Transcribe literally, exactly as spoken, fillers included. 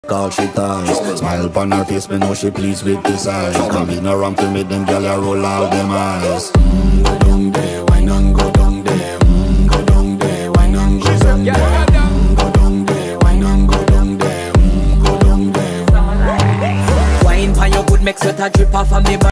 all she ties. Smile upon her face, me know she pleased with this eyes. Come in around to me, them gyal a roll out them eyes. Mm, go down there, why not go down there? Mm, go down there, why not go down there? Mm, go down there, why not go down there? Mm, go down there. Wine pan your good, make sweat a drip off of me.